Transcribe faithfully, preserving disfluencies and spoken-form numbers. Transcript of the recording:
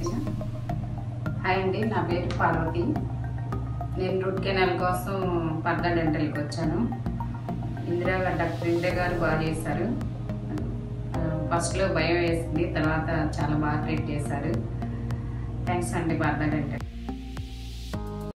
ఓకేనా. హాయ్ అండి, నా పేరు పార్వతి. నేను రూట్ కెనాల్ కోసం పర్దా డెంటల్కి వచ్చాను. ఇందిరా గారు, డాక్టర్ ఇందిరా గారు బాగా చేశారు. ఫస్ట్లో భయం వేసింది, తర్వాత చాలా బాగా ట్రీట్ చేశారు. థ్యాంక్స్ అండి పర్దా డెంటల్.